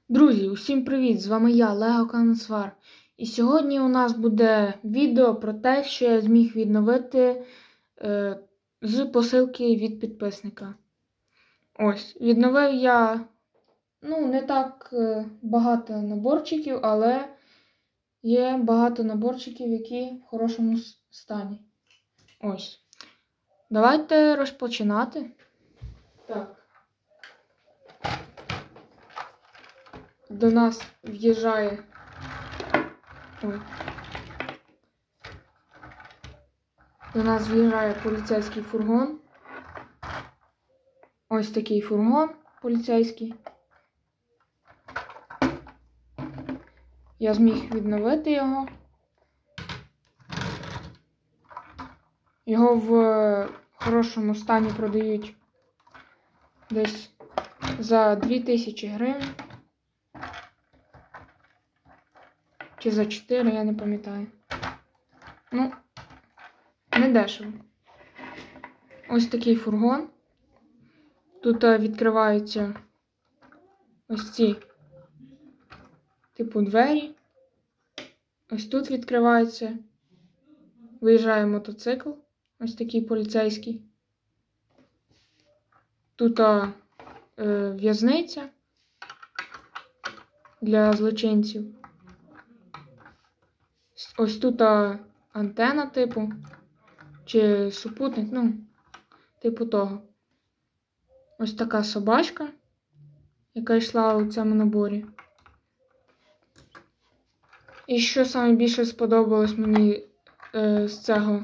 Друзі, усім привіт! З вами я, Лего Канцвар. І сьогодні у нас буде відео про те, що я зміг відновити з посилки від підписника. Ось, відновив я, не так багато наборчиків, але є багато наборчиків, які в хорошому стані. Ось. Давайте розпочинати. Так. До нас в'їжджає поліцейський фургон. Ось такий фургон поліцейський. Я зміг відновити його. Його в хорошому стані продають десь за 2000 гривень. Чи за 4, я не пам'ятаю. Не дешево. Ось такий фургон. Тут відкриваються ось ці, двері. Ось тут відкривається. Виїжджає мотоцикл. Ось такий поліцейський. Тут в'язниця для злочинців. Ось тут антена чи супутник, типу того. Ось така собачка, яка йшла у цьому наборі. І що саме більше сподобалось мені з цього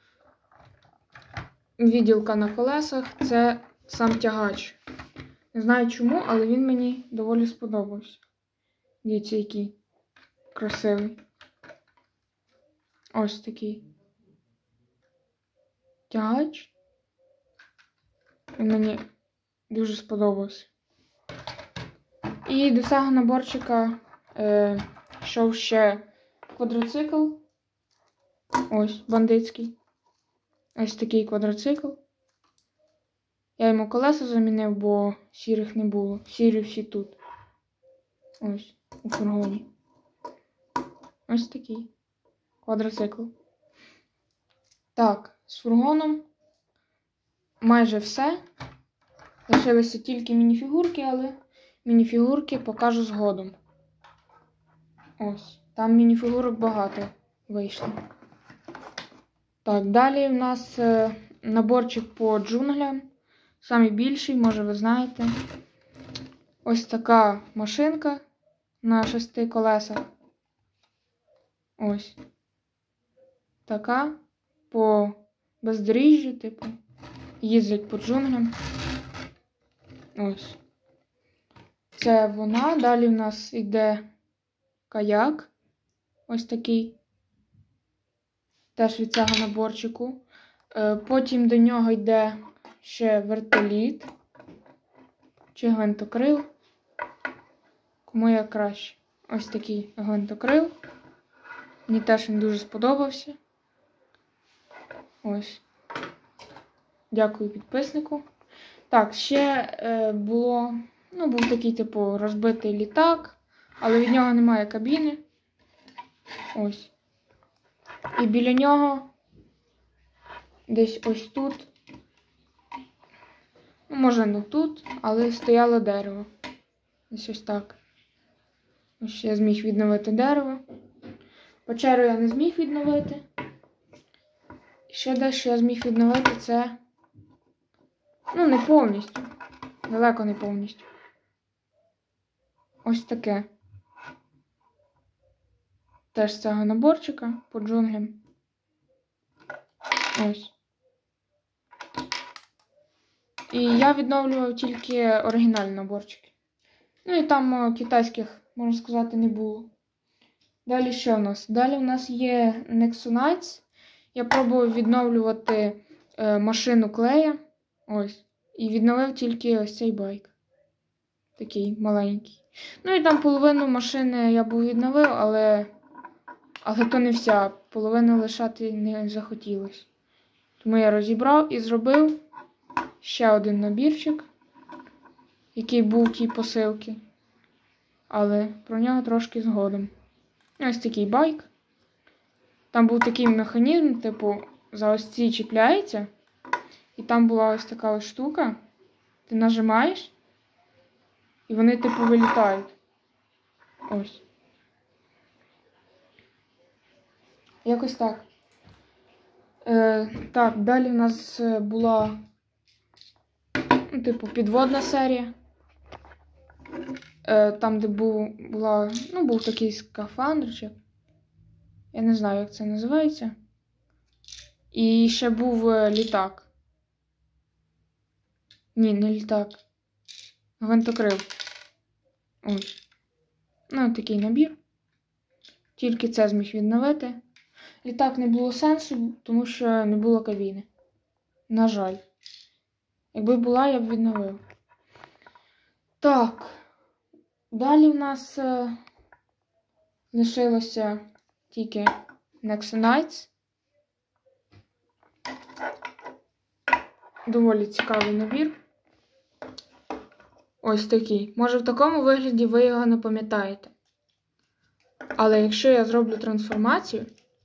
відділка на колесах, це сам тягач. Не знаю чому, але він мені доволі сподобався. Дивіться, який красивий. Ось такий тягач. Він мені дуже сподобався. І до цього наборчика йшов ще квадроцикл. Ось, бандитський. Ось такий квадроцикл. Я йому колеса замінив, бо сірих не було. Сірі всі тут. Ось, у фургоні. Ось такий квадроцикл. Так, з фургоном майже все. Лишилися тільки мініфігурки, але мініфігурки покажу згодом. Ось, там мініфігурок багато вийшло. Так, далі в нас наборчик по джунглям. Самий більший, може ви знаєте. Ось така машинка на 6 колесах. Ось. Така по бездоріжжю, їздять по джунглям. Ось. Це вона. Далі в нас йде каяк. Ось такий. Теж від цього наборчику. Потім до нього йде ще вертоліт. Чи гвинтокрил. Кому як краще. Ось такий гвинтокрил. Мені теж він дуже сподобався. Ось. Дякую підписнику. Так, ще був такий, розбитий літак, але від нього немає кабіни. Ось. І біля нього, десь ось тут, може не тут, але стояло дерево. Ось так. Ось я зміг відновити дерево. Печеру я не зміг відновити. І ще дещо я зміг відновити, це, не повністю. Далеко не повністю. Ось таке. Теж з цього наборчика по джунглям. Ось. І я відновлював тільки оригінальні наборчики. І там китайських, можна сказати, не було. Далі що в нас? Далі в нас є Nexonites. Я пробував відновлювати машину клея. Ось. І відновив тільки ось цей байк. Такий маленький. І там половину машини я був відновив, але то не вся. Половину лишати не захотілося. Тому я розібрав і зробив ще один набірчик, який був в тій посилці. але про нього трошки згодом. Ось такий байк. Там був такий механізм, типу, за ось ці чіпляється. І там була ось така ось штука. Ти нажимаєш, і вони, типу, вилітають. Ось. Якось так. Так, далі в нас була, ну, типу, підводна серія. Там, де був такий скафандрчик. Я не знаю, як це називається. І ще був літак. Ні, не літак. Гвинтокрил. Ось. Ну, такий набір. Тільки це зміг відновити. Літак не було сенсу, тому що не було кабіни. На жаль. Якби була, я б відновив. Так. Далі в нас лишилося тільки Nexonites. Доволі цікавий набір. Ось такий. Може, в такому вигляді ви його не пам'ятаєте. Але якщо я зроблю трансформацію,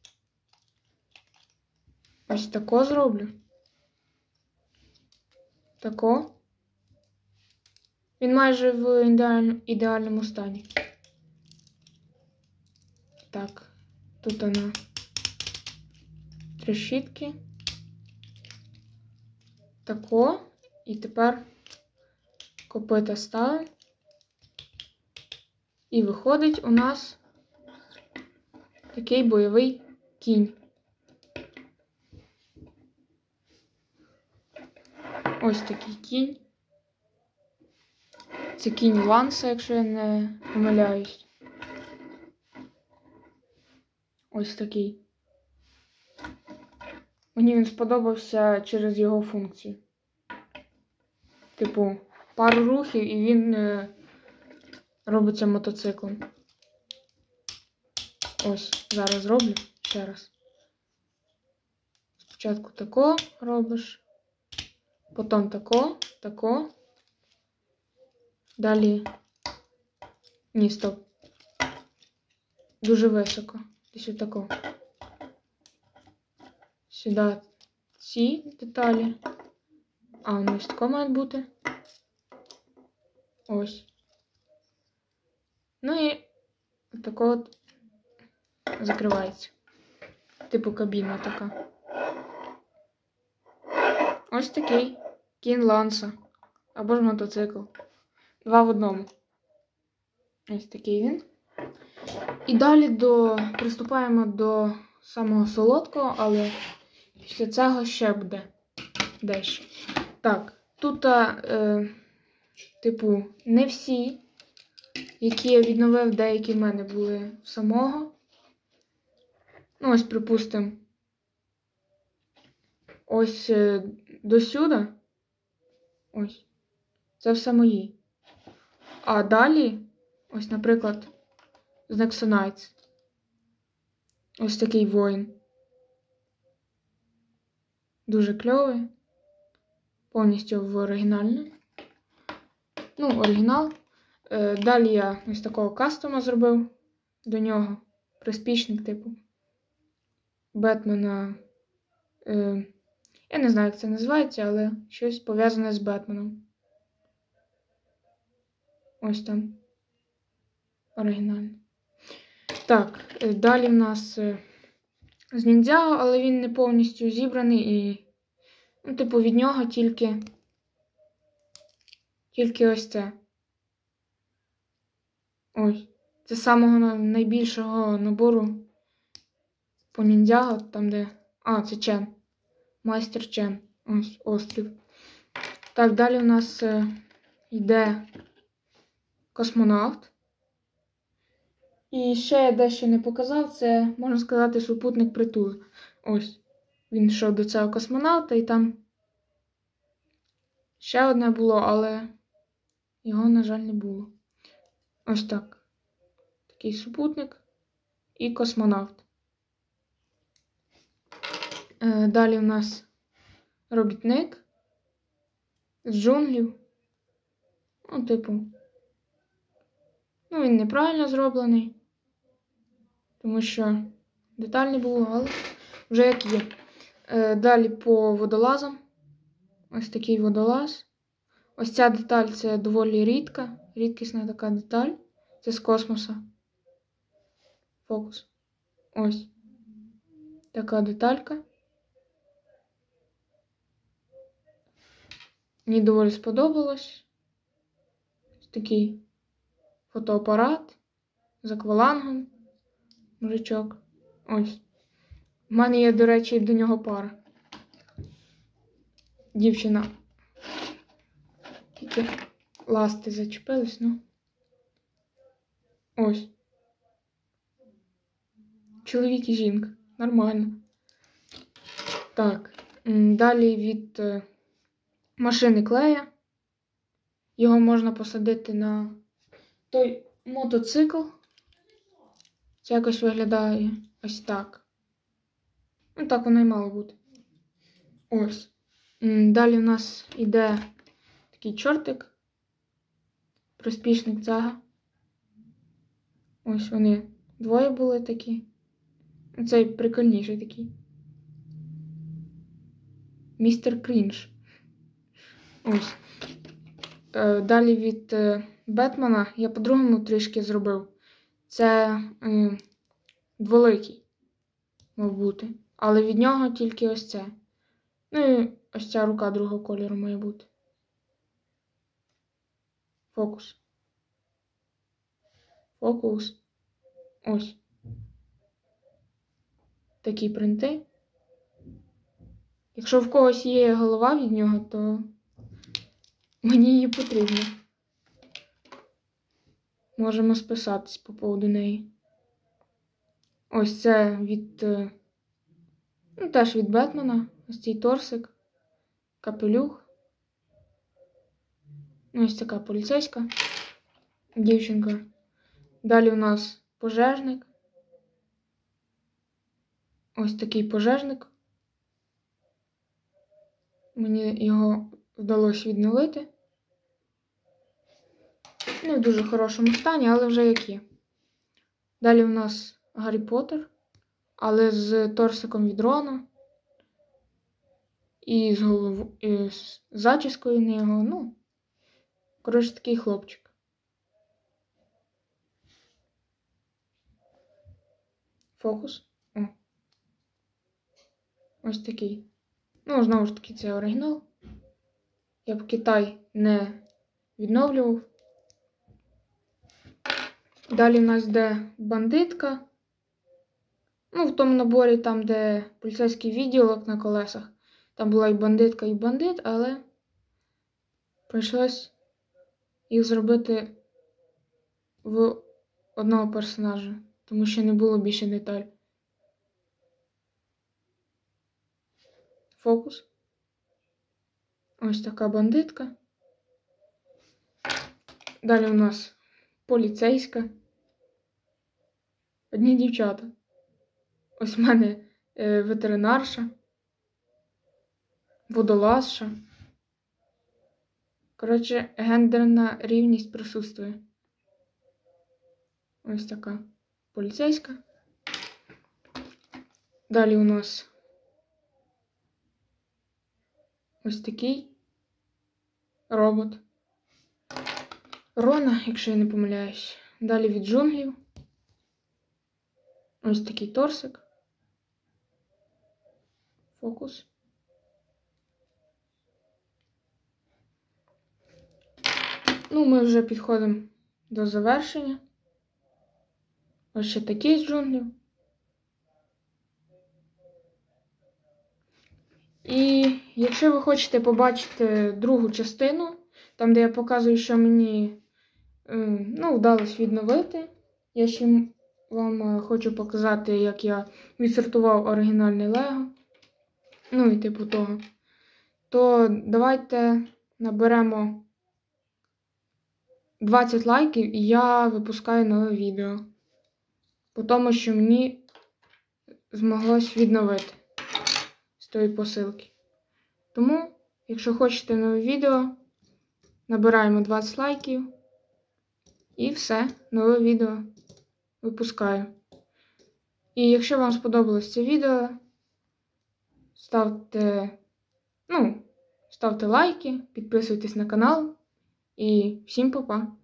ось тако зроблю. Тако. Він майже в ідеальному стані. Так, тут вона трещітки. Тако. І тепер копита ставимо. І виходить у нас такий бойовий кінь. Ось такий кінь. Це кінь Ланса, якщо я не помиляюсь. Ось такий. Мені він сподобався через його функцію. Типу, пару рухів і він робиться мотоциклом. Ось, зараз зроблю ще раз. Спочатку тако робиш, потім тако, тако. Далі. Ні, стоп. Дуже високо. Десь отако. Сюди ці деталі. А, ну ось тако має бути. Ось. Ну і отако от закривається. Типу кабіна така. Ось такий кінь Ланса. Або ж мотоцикл. 2 в одному. Ось такий він. І далі приступаємо до самого солодкого, але після цього ще буде дещо. Так, тут, типу, не всі, які я відновив, деякі в мене були в самого. Ну, ось, припустимо, ось до сюди. Ось. Це все мої. А далі, ось, наприклад, з Nexonites. Ось такий воїн. Дуже кльовий. Повністю в оригінальну. Ну, оригінал. Далі я ось такого кастома зробив до нього. Приспічник, типу. Бетмена. Я не знаю, як це називається, але щось пов'язане з Бетменом. Ось там. Оригінально. Так, далі в нас з Ніндзяго, але він не повністю зібраний і, ну, типу, від нього тільки ось це. Ось. Це самого найбільшого набору по Ніндзяго, там де... А, це Чен. Майстер Чен. Ось, острів. Так, далі у нас йде космонавт. І ще я дещо не показав, це, можна сказати, супутник притули. Ось. Він йшов до цього космонавта і там ще одне було, але його, на жаль, не було. Ось так. Такий супутник і космонавт. Далі у нас робітник з джунглів. Ну, типу. Ну, він неправильно зроблений, тому що деталь не було, але вже як є. Далі по водолазам. Ось такий водолаз. Ось ця деталь це доволі рідкісна така деталь. Це з космоса. Фокус. Ось. Така деталька. Мені доволі сподобалось. Ось такий фотоапарат з аквалангом. Мужичок. Ось. У мене є, до речі, до нього пара. Дівчина. Тільки ласти зачепились, ну. Ось. Чоловік і жінка. Нормально. Так. Далі від машини клея. Його можна посадити на той мотоцикл. Це якось виглядає ось так. Ну, так воно і мало бути. Ось. Далі в нас іде такий чортик. Приспішник цега. Ось вони двоє були такі. Цей прикольніший такий. Містер Крінж. Ось. Далі від Бетмена я по-другому трішки зробив. Це дволикий, мав бути. Але від нього тільки ось це. Ну і ось ця рука другого кольору має бути. Фокус. Фокус. Ось. Такі принти. Якщо в когось є голова від нього, то мені її потрібно. Можемо списатись по поводу неї. Ось це від... Ну, теж від Бетмена. Ось цей торсик. Капелюх. Ось така поліцейська дівчинка. Далі у нас пожежник. Ось такий пожежник. Мені його вдалося відновити. Не в дуже хорошому стані, але вже як є. Далі у нас Гаррі Поттер, але з торсиком від Рона. І з зачіскою на його. Ну, коротше, такий хлопчик. Фокус. О. Ось такий. Ну, знову ж таки, це оригінал. Я б Китай не відновлював. Далі в нас йде бандитка. Ну, в тому наборі, там, де поліцейський відділок на колесах. Там була і бандитка, і бандит, але прийшлось їх зробити в одного персонажа, тому що не було більше деталь. Фокус. Ось така бандитка. Далі у нас поліцейська. Одні дівчата. Ось в мене ветеринарша. Водолазша. Коротше, гендерна рівність присутствує. Ось така поліцейська. Далі у нас ось такий робот. Рона, якщо я не помиляюсь. Далі від джунглів. Ось такий торсик. Фокус. Ну, ми вже підходимо до завершення. Ось ще такий з джунглів. І якщо ви хочете побачити другу частину, там, де я показую, що мені вдалося відновити, я ще вам хочу показати, як я відсортував оригінальний Лего. Ну і типу того. То давайте наберемо 20 лайків, і я випускаю нове відео. По тому, що мені змоглось відновити з тої посилки. Тому, якщо хочете нове відео, набираємо 20 лайків. І все, нове відео випускаю. І якщо вам сподобалось це відео, ставте лайки, підписуйтесь на канал і всім па-па!